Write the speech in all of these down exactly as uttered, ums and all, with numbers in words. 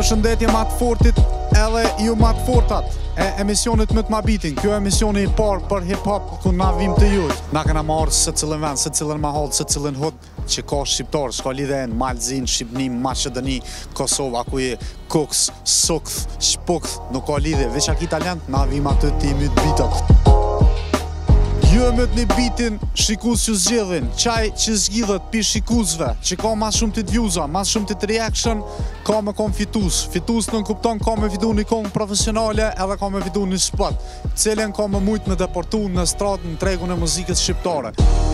Përshëndetje ma të fortit edhe ju ma të fortat e emisionit më të mabitin. Kjo emisioni i parë për hip-hop ku na vim të ju. Na kena marrë se cilën vend, se cilën mahall, se cilën hut që ka shqiptar, s'ka lidhe në Malzin, Shqipni, Maqedoni, Kosova, ku je Koks, Sokth, Shpokth, nuk ka lidhe. Veç aki talent, na vim aty ti myt bitat. Ju e mët një bitin, shikus që zgjedhin, qaj që zgjidhet pi shikusve, që ka mas shumë të t'vjuza, mas shumë të të reaction, ka me kom fitus. Fitus në nënkupton ka me fitu një kong profesionale edhe ka me fitu një spot, cilën ka me mujt me deportu në stratë në tregun e muzikës shqiptare.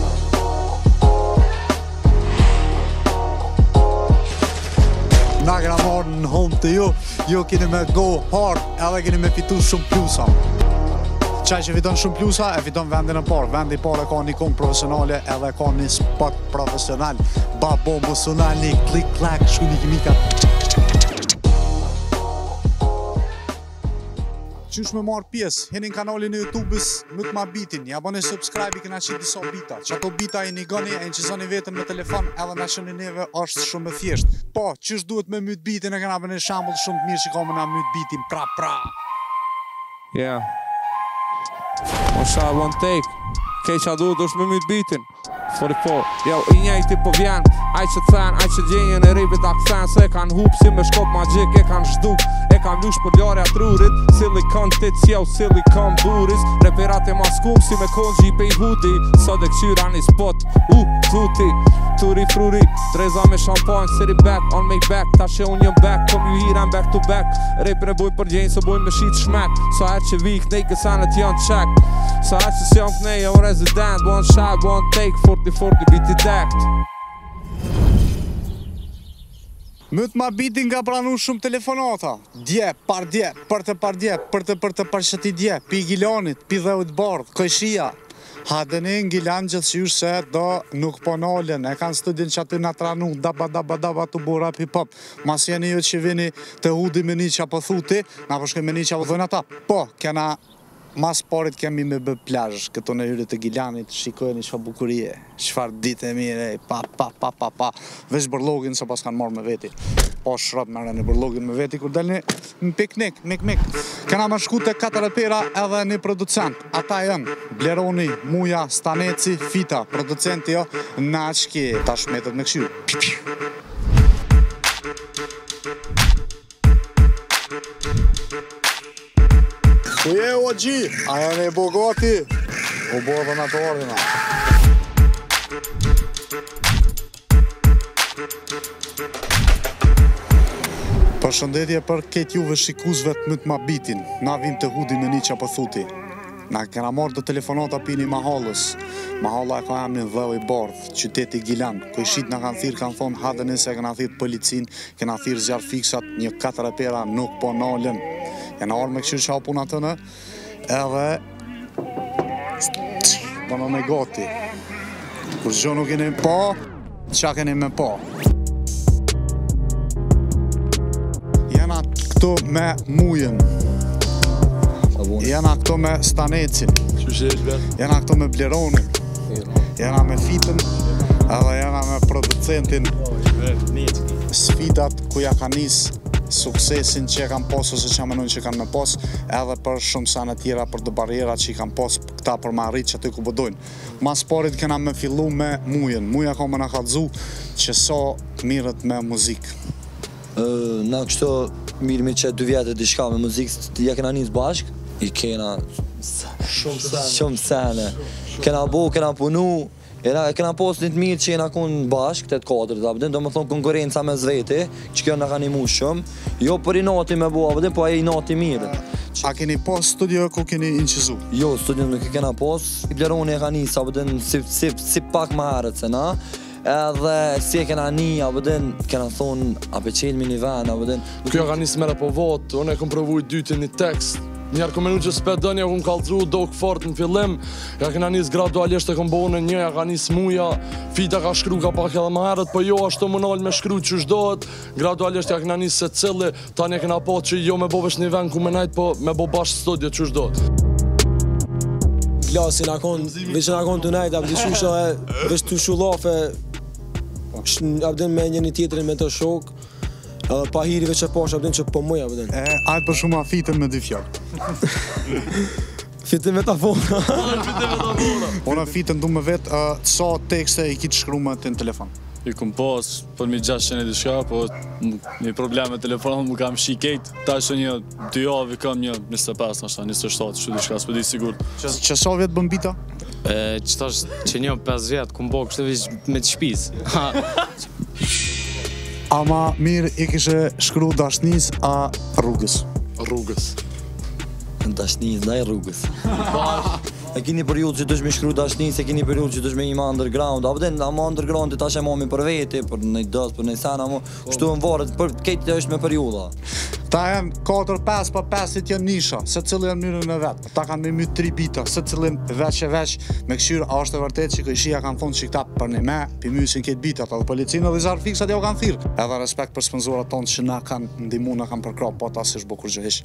Na kena marrë në home të ju, ju keni me go hard edhe keni me fitu shumë plusa. Qaj që fiton shumë plusa, e fiton vendin e parë. Vendi i parë e ka një kong profesionale edhe ka një spot profesional. Babo musunali, klik klak, shku një kimika. Qysh me marrë pjesë, heni në kanalin e YouTube-ës më të ma bitin. Ja bani subscribe i këna qitë disa bita. Që ato bita i një gani, e në qizoni vetën me telefon edhe në shënë neve është shumë e thjesht. Po, qysh duhet me myt bitin e këna bëni shambull shumë të mirë që ka me na myt bitin pra pra. Yeah. One shot, one take. Kej qa duhet është me myt bitin forty-four. Jo, i njejti po vjen, aj që thën, aj që gjenjen e ripit aksen. Se e kan hup si me shkop magjik, e kan zhduk, e kan lush për ljarë atrurit. Silikon tits, jo, silikon buris. Reperat e maskum si me konji pe i hudi. Sot e këqyra një spot, u, tuti. Turi fruri, dreza me shampanj, siri back, on make back. Ta që unë jëm back, kom ju hiran back to back. Repin e bujnë për gjenjë, se bujnë me shit shmek. Sa her që vik, nej kësanet janë check. Sa her që s'jam kënej, jam resident. One shot, one take, forty forty biti dekt. Mëtë ma bitin nga pranu shumë telefonata. Dje, par dje, për të par dje, për të për të për shëti dje. Pi Gilanit, pi Dheut Bardh, Kojshia. Hadeni në Gilan gjithë që ju se do nuk po nalen. E kanë studin që aty nga tranu, daba daba daba të bura hip-hop. Mas jeni ju që vini të hudi me një që apo thuti, na përshkoj me një që apo dhojnë ata. Po, kena mas parit kemi me bë plazh, këto në hyrët e Gilanit, shikojnë që fa bukurie, qëfar ditë e mire, pa, pa, pa, pa, pa, veç bërlogin se pas kanë marrë me veti. Po shrap me rëni bërlogin me veti, kur delni në piknik, mik, mik. Kena me shku të katër repera edhe një producent, ata janë Bleroni, Muja, Staneci, Fita, producenti jo, Naqki, ta shmetet me këshu. Ku je o gji? Aja ne bogati? U bodhe në të ordina. Përshëndetje për ketë juve shikuzve të më të ma bitin. Na vim të hudi me një që apo thuti. Na kena marrë të telefonata pini mahallës. Mahalla e ka jam një Dheu i Bardh, qyteti Gilan. Kojshit në kanë thirë, kanë thonë hadeni se kena thirë policin, kena thirë zjarë fiksat, një katër e pera nuk po nalen. Jena orë me këshirë që hapun atënë, edhe bëna me gati. Kur gjo nuk keni pa, qa keni me pa. Jena këtu me Mujen. Jena këtu me Stanecin. Jena këtu me Bleronin. Jena me Fitën, edhe jena me producentin Sfidat, ku ja ka nisë suksesin që e kam pos ose që amenon që kanë me pos, edhe për shumë sanë tjera për dë barjera që i kam pos këta për ma rritë që aty ku bëdojnë. Mas parit kena me fillu me Mujen. Muja ka me në kalzu që so mirët me muzikë. Na kështu mirë me që dy vjetë e dishka me muzikë, ja kena njës bashkë, i kena shumë sene. Kena bo, kena punu, e kena post një të mirë që jena kun bashkë, të të katër, do më thonë konkurenca me zveti, që kjo në ka një mu shumë, jo për i nati me bo, po e i nati mirë. A keni post studio ku keni inqizu? Jo, studio nuk kena post, i Bleroni e ka njësa, si pak ma herët se na, edhe si e kena një, kena thonë, a pe qelmi një ven, kjo ka njësë mere po votë, unë e kom provu i dytin një tekst, njerë kom e në që spedën, ja kom kalëzru, do këfart në fillim, ja kena njës gradualisht e kom bëhune një, ja ka njës Muja, Fita ka shkru ka pak edhe ma herët, po jo ashtu më nalë me shkru që shdohet, gradualisht ja kena njës se cili, tani e kena po që jo me bo vesh një vend ku me najtë, po me bo bashkë studio që shdohet. Klasi na konë, veç na konë të najtë, abdi shusha e, veç të shulafe, abdi me një një tjetërin me të shok, Edhe pa hirive që pasha vdin që po muja vdin. E, ajtë për shumë a fitën me dy fjallë. Fitim metafora. Ona fitën du me vetë, uh, sa tekste i kitë shkru me të në telefon. I kum pas për mi gjashtë qene diçka, po një problem me telefonon mu kam shi kejt. Ta që një dy javë kam një njëzet e pesë, nështë njëzet e shtatë, që diçka, s'po di sigur. Që, që sa vjetë bën bita? E, që tash që një pesë vjetë, kum bo kështë vish me të shpiz. Ama mirë i kishe shkru dashnis a rrugës? Rrugës. Dashnis, ndaj rrugës. E kini periud që dësh me shkru dashnis, e kini periud që dësh me ima underground. A pëden, ama underground të tash e mami për veti, për në dës, për në sena, mo, kështu në varet, për këtë është me periuda. Ta janë katër pesë pa pesit janë nisha, se cilë janë mënyrën e vetë. Ta kanë me mytë tri bita, se cilën veç e veç me këshyrë, a është e vërtet që këshia kanë thonë që këta për një me, për mysin këtë bitat, edhe policinë dhe zarë fiksat jo kanë thirë. Edhe respekt për sponsorat tonë që na kanë ndimu, na kanë përkrap, po ta si shbo kur gjëhish.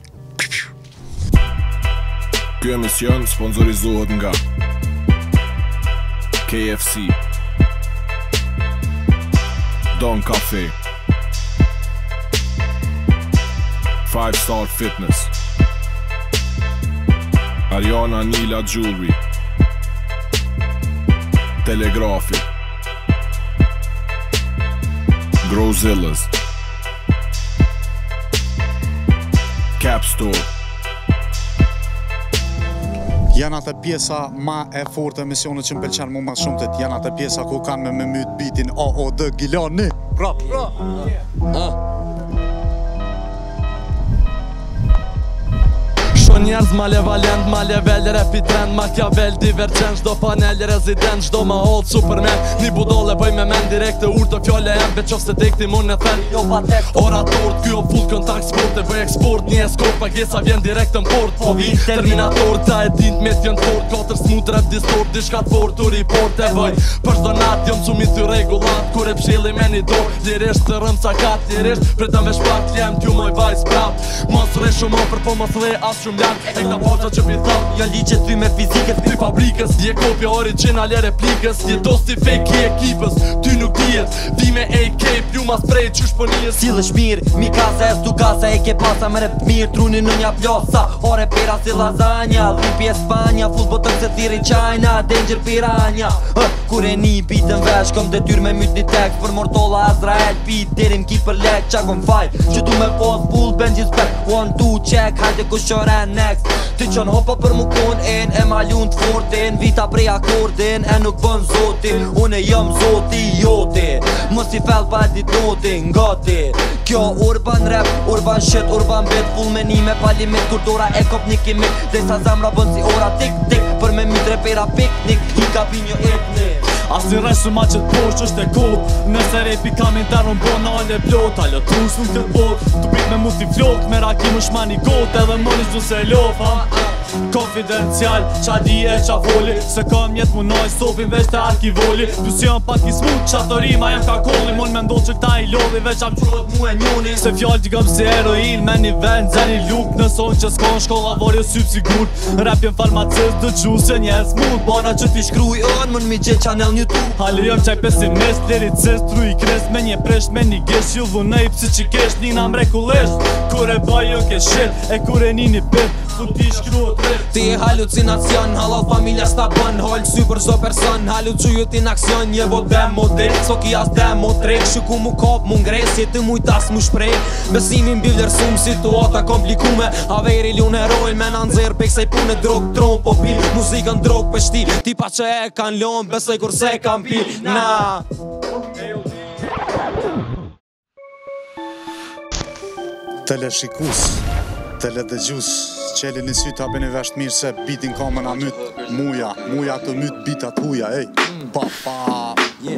Ky emision sponsorizohet nga K F C, Don Cafe, Five Star Fitness, Ariana Nila Jewelry, Telegrafi, Grozillas, Cap Store. Janë atë pjesa ma e fortë e misionit që më pëlqen mu ma shumëtet. Janë atë pjesa ku kanë me me mytë bitin A O D Gilani. Pra, pra! Njerëz malevalent, malevel, rapi trend, Machiavel, divergent, çdo panel rezident, çdo ma hold superman. Një budole bëj me men direkte urtë fjole em, veç qofse tekti mun në fen. Jo pa tekst. Orator, ky o full kontakt sport, e bëj eksport, një eskort, pagesa vjen direkt në port. Po vi Terminator, ta e dint me t'jon fort, katër smooth rap distort, diçka t'fort, u report e bëj. Për çdo nat jom cu mi thy rregullat, kur e pshilli me një dorë, lirisht të rëm sa kat, lirisht pritem veç pak jam t'ju moj vajz prap. Mos rre shumë ofër, po mos rre as shumë e këta poqa që pi thot, jo liqe ty me fizikët ty fabrikës, je kopja original e replikës, je dosti fake i ekipës, ty nuk dijet, vi me A K, pluma spray, qysh po njës. Silësh mirë, mi kasa e stu kasa, e ke pasa me rep mirë, truni në nja plosa, ore pera si lasagna, dhupi e Spanja, full botën se thiri China, danger piranja. uh, Kur e një bitën vesh, kom detyr me myt një tek, për mortolla Azrael, pit, derim ki për lek, qa kom faj, që du me pos bull, benji spek, one, two, check, hajde ku shoren next. Ty qon hopa për mu kon en, e malun t'fortin, vita prej akordin, e nuk bën zoti, une jam zoti joti, mos i fel pa dit notin, gati. Kjo urban rap, urban shit, urban bit, full menime pa limit, kur dora e kop një kimik, dhe sa zamra bën si ora tik tik, për me mi drepera piknik, i ka pinjo etnik. Asi rresh ma që t'posh është e kot, nëse repi kam internë unë bon ale plot, ale trus nuk të bot, të pit me mu si flok, me rakim është ma një got, edhe më një zdu se lof, konfidencial, qa di e qa voli, se kam jet mu noj stopin veç të arkivoli, du si jam pak i smut, qa të rima jem ka kolli, mon me ndonë që këta i lodhi, veç am qurët mu e njoni, se fjall t'i kam si heroin, me një vend, zeni luk, në son që s'kon shkolla vorje syp sigur, rap jem farmacist, dë gju se njerës mut, bana që t'i shkruj on, mën mi gjel channel YouTube, hali jam qaj pesimist, liricist, tru i krist, me një presht, me një gish, ju vunaj psiqikisht, nina mrekullisht, kur e baj jo ke shit, e kur e nini pit, ti shkruat rip. Ti e halucinacion, halal familja s'ta bën, hol sy për so person, halucuju ti në aksion, një bo demo dit, so ki as demo trek, shuku mu kop, mu ngres, jeti mu i tas mu shprej, besimin bil lërsum, situata komplikume, averi ljun herojn, me në nëzir, pek se i pune drog, tron, po pil, muzikën drog për shti, ti pa që e kan lon, besoj kur se kan pil, na. Teleshikus, teledëgjus, qeli një sytë hapin e vesht mirë se bitin ka më na mytë muja, muja të mytë bitat huja, ej, pa pa.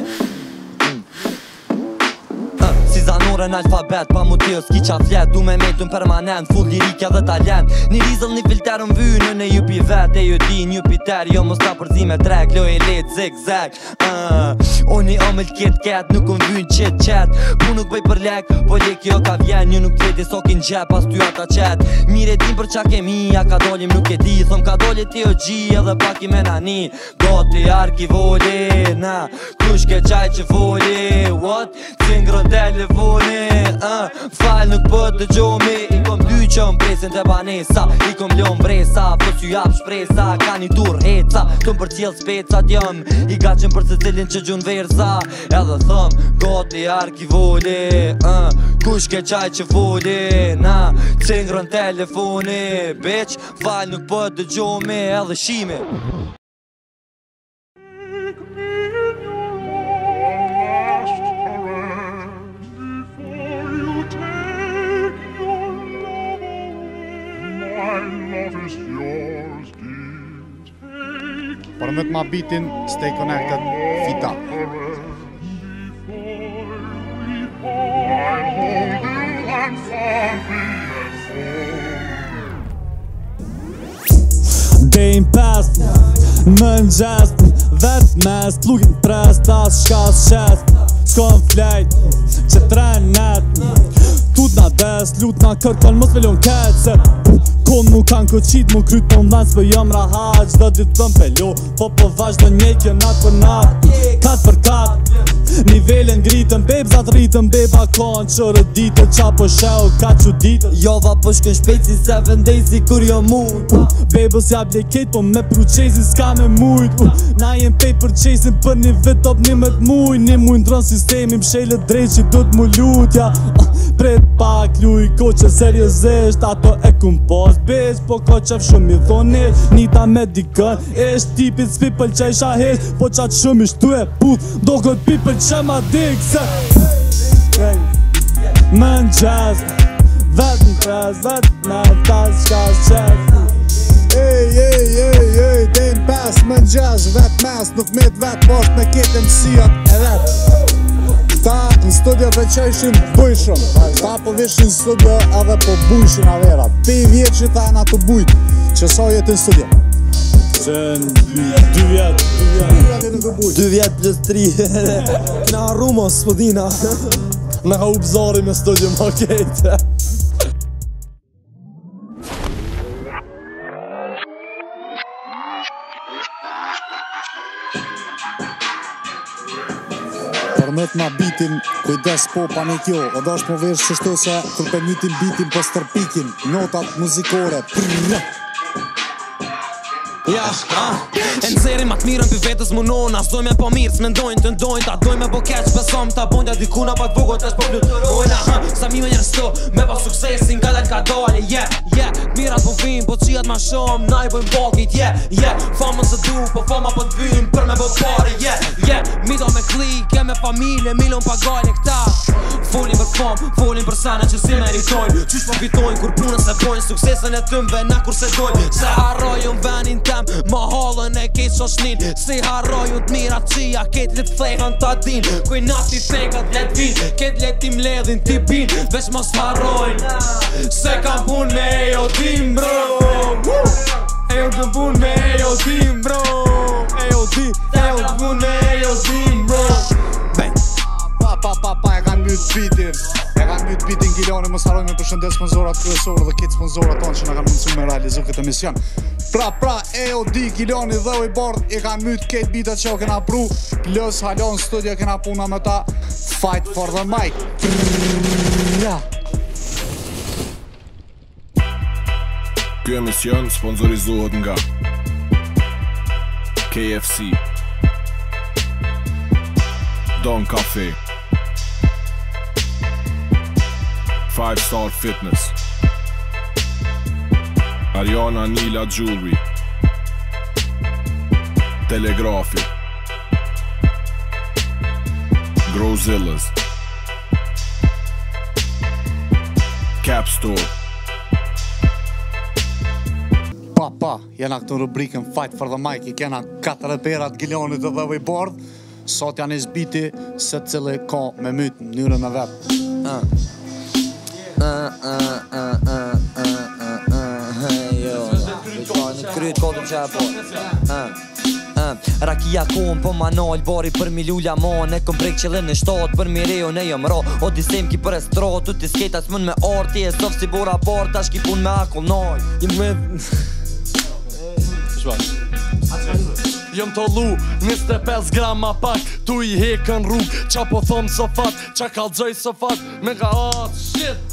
Si zanore në alfabet, pa mu tjo s'ki qa flet, du me metun permanent, full lirikja dhe talent. Një rizëll një filter në vynë, në ju pi vet, e ju di një piter, jo mos ta përzi me drek, lo e let, zig, zag. uh, Unë i omel kit ket, nuk unë vynë qit qet, pu nuk bëj për lek, po lek jo ka vjen, një nuk veti sokin gjep, pas ty ata qet. Mire din për qa kemi, a ka dolim nuk e di, thom ka dolit ti o gji, edhe pak i me nani, goti arkivoli, na, kush ke qaj që voli, what? Cingro dele voli gjumi uh, Fal nuk po të gjumi I kom dy që më presin të banesa I kom ljon bresa, po s'ju jap shpresa Ka një dur heca, të më përqjel speca Djëm, i gaqin për se cilin që gjun verza Edhe thëm, gati arkivoli uh, Kush ke qaj që foli Na, cingron telefoni Bitch, fal nuk po të gjumi Edhe shimi Përmet ma bitin, stay connected, fita. Dejnë pest, më në gjest Vetë mes, lukin prest As shka s'qest S'kon flejt, që tren net Tut na des, lut na kërkon Mos velon keq se Kon mu kanë këqit, mu kryt po mdans Për jam rahat, qdo ditë të mpelo Po po vazhdo njejkje nat për nat Kat për kat Nivelen ngritën, bebzat rritën Beba kanë që rëditën Qa po sheo, ka që ditën Jova po shkën shpejt si seven days si kur jo mujt uh, Bebës ja bleket, po me pruqezi s'ka me mujt uh, Na jem pej për qesin për një vit top një met muj Një muj ndron sistemi mshele drejt që do t'mu lutja uh, Pret pak luj ko që seriosisht Ato e kum pas bitch Po ka qef shumë i thonisht Nita me dikën Ish tipit s'pi pëlqej shahisht Po qatë shumë ishtu e puth Do këtë pi pëlqej ma dik se hey. Më në qes Vet në pres Vet në tas shka qes Ej, ej, ej, ej, dejnë pes më në gjez Vet mes, nuk met vet post me kete mësijat e vet Ta në studio dhe që ishin bujshëm Ta po vishin studio edhe po bujshin avera Pi vjetë që ta e na të bujt Që sa jetë në studio Që në dy vjetë Dy vjetë plus tri Kna rumo s'pëdina Në ha u bëzari me studio më kejtë Përmet ma bitin, kujdes po panik jo O dash po vesh qështu se Kër për njëtin bitin po stërpikin Notat muzikore Prrrr. Ja, ah, e nëzeri ma t'mirën për vetës më nona S'doj me po mirë, s'mendojnë të ndojnë Ta doj me po keq, besom ta bondja dikuna pak vogot është po plutërojna Sa mi me njerës të, me pa suksesin ka dal ka dole Yeah, yeah, t'mirat po vim, po qijat ma shumë Na i bojmë bakit, yeah, yeah Famën së du, po fama po t'vim Për me bo pare, yeah, yeah Mi do me klike, me familje, milon pa gajle këta Folin për fam, folin për sana që si meritojnë Qysh po fitojnë, kur punën se bojnë Suksesën e tëmve, na kur se dojnë Se harrojnë venin Ma halën e kejt shoshnin Si harrojnë t'mirat qia Kejt lit thejën t'a din Kuj nati thekat let vin Kejt let tim ledhin t'i bin Vesh mos harrojnë Se kam pun me ejo tim bro Ejo kam pun me ejo tim bro Ejo ti Ejo kam pun me ejo tim bro Bang Pa pa pa pa e kanë myt bitin E kanë myt bitin Gilani mos harrojnë me përshëndet sponsorat kryesorë Dhe kitë sponsorat tonë që na kanë mundësu me realizu këtë emision Pra pra E O D, Gilani dhe Oj Bard I kanë myt këtë bitat që o kena pru Plus halon studio kena puna me ta Fight for the mic Ja Ky emision sponsorizohet nga K F C Don Cafe Five Star Fitness Ariana Nila Jewelry Telegrafi Grozillas Cap Store Pa pa, jena këtë rubrikën Fight for the Mic I kena katër reperat Gilonit dhe Oj Bard Sot janë izbiti se cili ka me myt në mënyrën e vetë uh. Uh, uh, uh, uh, uh, uh, uh, jo, në kryt kodëm që e po uh. Uh, Rakia kon po manal bari për mi lulla man E kom prek qëllin në shtat për mi reo ne jëm ra O disem ki për e strat Tu ti sketa s'mën me arti E sof si bora part Ta shki pun me akull naj I me Shbash jëm të lu njëzet e pesë grama pak, tu i hekën rrug. Qa po thom së fat, qa kalëgjoj së fat, me ka atë shit.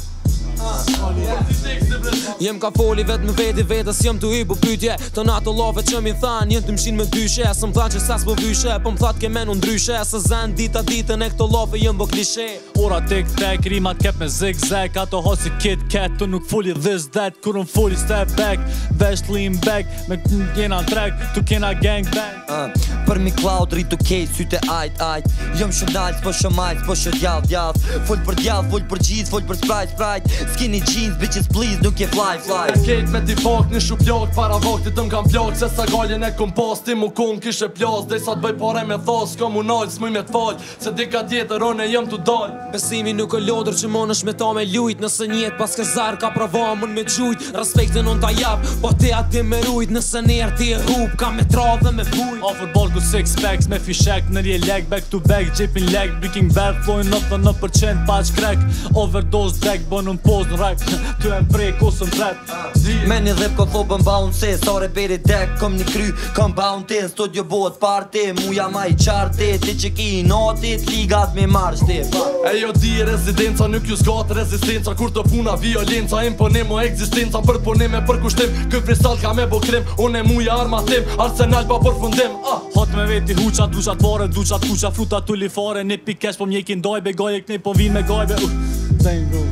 Jem ka foli vet me veti vetës, jem të i bu pytje. Të nato love që mi than, jem të mshin me dyshe. Së më than që sas po vyshe, po më that ke menu ndryshe. Se zen dita ditën e këto love jem bo klishe. Ora tek tek, rimat kep me zigzag. Ato hosi kit kat, tu nuk fuli this that. Kur unë fuli step back, vesh lean back. Me jena track, tu kena gang bang. uh, Për mi cloud rritu kej, syte ajt ajt. Jëm shumë dalë, po shumë ajt, po shumë djallë djallë. Full për djallë, full për gjiz, full për sprite sprite. Skinny jeans, bitches please, nuk je fly fly. Kejt me t'i pak një shu plak, para vaktit të m'kam plak. Se sa gallin e kompost, ti mu kon kishe plas. Dej sa t'bëj pare me thos, s'ka mu nalë, s'muj me t'fall. Se dika tjetër, one jem t'u dal. Besimi nuk e lodër që mon është me ta me lujt. Nëse njet pas ke zarë ka prava mën me gjujt. Respektin unë ta jap, po te ati me rujt. Nëse njerë ti e rup, ka me tra dhe me fuj. Offer ball ku six packs me fishek. Nërje leg, back to back, gjepin leg. Breaking bad, flowin nëntëdhjetë e nënt përqind pa që krek. Overdose drag, bën në post në rap. Ty e mprej kusën trap. Me një dhip ko thobën bounce se sare beri dek, kom një kry, kom bounty. Studio bot party, muja ma i qarti. Ti që ki i natit, ligat me marrë shti. E jo di rezidenca, nuk ju s'gat rezistenca. Kur të puna violenca, imponim o eksistenca. Për punim e për kushtim, kë freestyle ka me bo krim. Unë e muja arma tim, arsenal pa përfundim. ah. Hot me veti huqa, duqat fare, duqat kuqa. Fruta tulli fare, një pikesh po mjekin dojbe. Gaje këni po vin me gajbe. uh, Dang bro.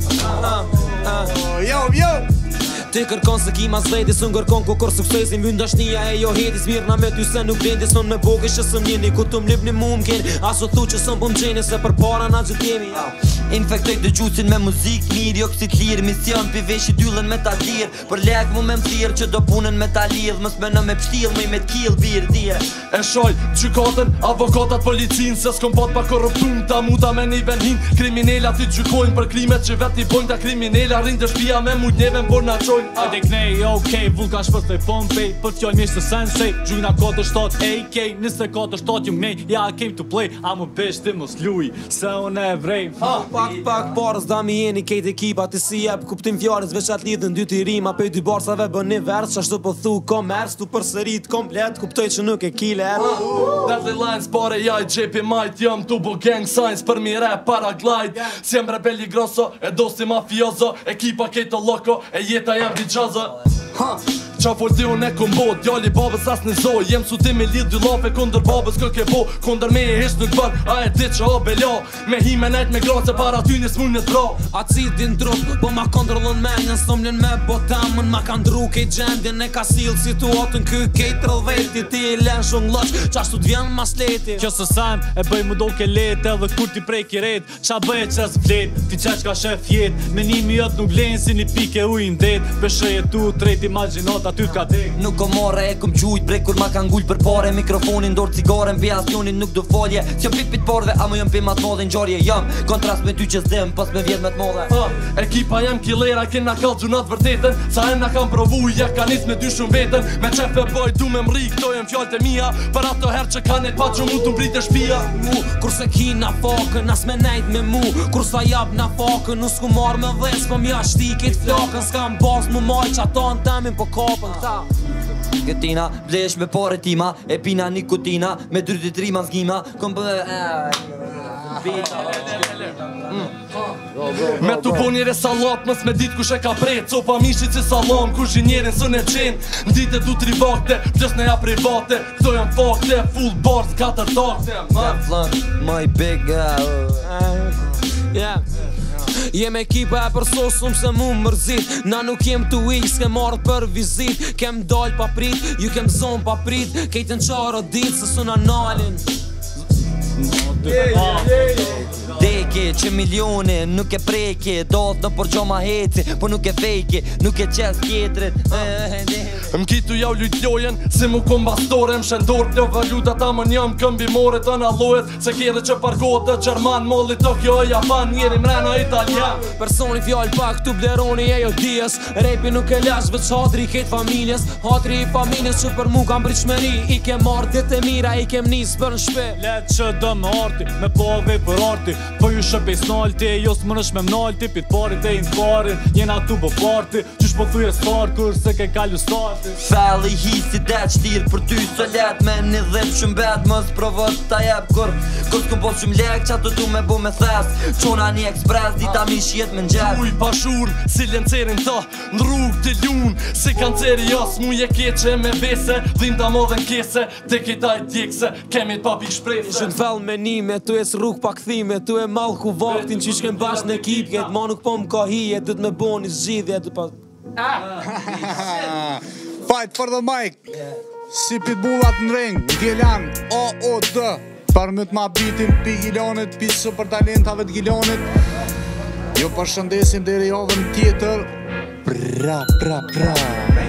Yo, yo! Ti kërkon se kima zveti, së ngërkon ku kër suksesi. Mjën dashnia e jo heti, smirna me ty se nuk blendi. Son me boke që së mjeni, ku të mlip një mu m'keni. Aso thu që së m'pëm qeni, se për para na që t'jemi. Infektoj të gjusin me muzik mirë, jo kësit lirë. Mision pi veshi dyllën me ta lirë. Për lek mu me m'thirë që do punën me ta lidhë. Mës me në me pështilë, me i me t'kilë birë dhije. E shoj, gjykatën, avokatat policin. Se s'kom pat pa korruptun, ta muta me një venhin. Kriminella ti gjykojnë për krimet që vet i bojnë. Ta kriminella rinë të shpia me mujt neve m'bor na qojnë. A dek nej, okej, vulkan shpërtoj Pompej. Për t'jall mishë të sensei, gjujna katër shtatë A K. Nisë katër shtatë ju mnej, ja I came to play. A më besh ti mos luj, se unë e vrej. Pak pak parës da mi jeni kejt ekipa. Ti si jep kuptim fjarës veç atë lidhën dy t'i rima. Pej dy barsave bën një vers, qashtu po thu komers. Tu përsërit komplet, kuptoj që nuk e kile er. Deadly lines pare ja I gjepi majt. Jam tu bo gang signs për mi rap paraglide. Si jem rebeli grosso, e dosti mafioso. Ekipa kejto loko, e jeta jem vigjaza. Ha, qa folti unë e kom bo, djalli babës as në zoj. Jem su ti me lidh dy lafe kondër babës kë ke bo. Kondër me e hish nuk bën, a e dit që o bela. Me hi me nejt me gratë se para ty një s'mun një t'ra. A cit din drup, po ma kontrollon me një s'tomlin me botamën. Ma ka ndru kej gjendin e ka sil situatën ky kej trëllveti. Ti i len shumë lëq, qashtu t'vjen mas leti. Kjo së sam, e bëj mu do ke let. Edhe kur ti prej kiret, qa bëj e qes vlet. Ti qeq ka shef jet, menimi jot nuk len si një pike ujnë det. Beshe jetu, tret imaginat aty t'ka dek. Nuk ko more e kom qujt bre kur ma kan gull për pare. Mikrofonin dorë cigare mbi asjonin nuk do folje. S'jom pipit parve a më jom pi ma t'modhe n'gjarje jam. Kontrast me ty që s'dem pas me vjet me t'modhe. uh, Ekipa jem kilera kena kall gjunat vërtetën. Sa e na kam provu ja ka nis me dy shumë vetën. Me qef e boj du me mri këto jem fjallët e mija. Për ato her që kanë e pa që mu t'u mbrit e shpia. Mu, kurse ki na fakën, as me nejt me mu. Kursa jap na fakën, nus ku marr me dhes. Po m'ja shtikit flakën, s'kam bas mu maj që ato në temin po kapën ta. Gëtina, blesh me pare tima. E pina nikotina, me drytit rima zgjima. Kom bë... Me t'u bo njere salat, mës me dit kush e ka pret. Copa mishit si salam, kush i njerin sën e qen. Ndite du tri vakte, ples në ja private. Këto jam fakte, full bars, katër takte. Flën, my big Yeah. Jem ekipa e për sosum se mu mërzit. Na nuk jem t'u ik, s'ke marrë për vizit. Kem dal pa prit, ju kem zon pa prit. Kejtën qaro dit se suna nalin. Deke që milione nuk e preke. Dot në për gjoma heci, po nuk e fejke. Nuk e qes tjetrit. M'kitu jau lujt lojen, si mu kom bastore. M'shendor plo valuta ta më njëm këmbi more të nallohet. Se kjere që parkohet të Gjerman, molli Tokyo e Japan, njeri mrena Italian. Personi fjall pak tu bleroni e jo dijes. Repi nuk e lash veç hatri i ket familjes. Hatri i familjes që për mu kam britshmeri. I kem marrë dit e mira, i kem nis për në shpe. Let që dë me arti, me pove për arti. Po ju shëpej s'nalti, jo s'më nësh me m'nalti. Pit parit e in parin, jena tu bë parti. Qysh po thuj e star, kur se ke kalu star. Felli hisi det shtir për ty së let me një dhip shumë bet mos provos ta jep kur Kus këm pos shumë lek qa të du me bu me thes Qona një ekspres dita mi shjet me nxet Uj pashur si lencerin ta në rrug të ljun Si kanceri jas mu je keqe me vese Dhim ta modhen kese te kita i djekse Kemi t'papi shprejse Ishën fell me nime, tu es rrug pa kthime Tu e mall ku vaktin që shkem bash në ekip Ket ma nuk po m'ka hije, du t'me bo një zgjidhje du pa... Fight for the mic Si pitbullat në ring Gjelan O O D Për më t'ma bitin pi gilonit Pi super talentave t'gilonit Jo përshëndesim deri javën tjetër Pra pra pra